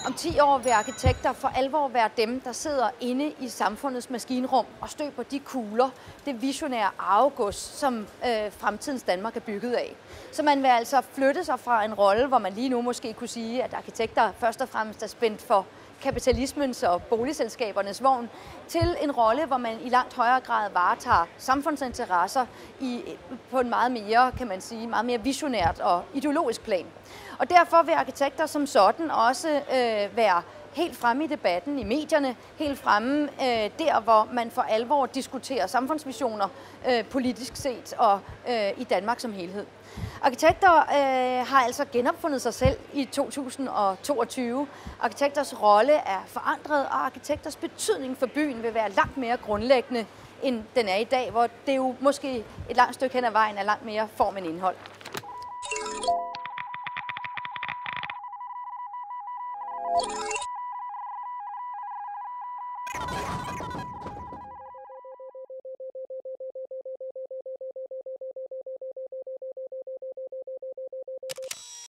Om 10 år vil arkitekter for alvor være dem, der sidder inde i samfundets maskinrum og støber de kugler, det visionære arvegods, som fremtidens Danmark er bygget af. Så man vil altså flytte sig fra en rolle, hvor man lige nu måske kunne sige, at arkitekter først og fremmest er spændt for kapitalismens og boligselskabernes vogn, til en rolle, hvor man i langt højere grad varetager samfundsinteresser på en meget mere, kan man sige, meget mere visionært og ideologisk plan. Og derfor vil arkitekter som sådan også være helt fremme i debatten, i medierne, helt fremme der, hvor man for alvor diskuterer samfundsvisioner politisk set og i Danmark som helhed. Arkitekter har altså genopfundet sig selv i 2022. Arkitekters rolle er forandret, og arkitekters betydning for byen vil være langt mere grundlæggende, end den er i dag, hvor det jo måske et langt stykke hen ad vejen er langt mere form end indhold.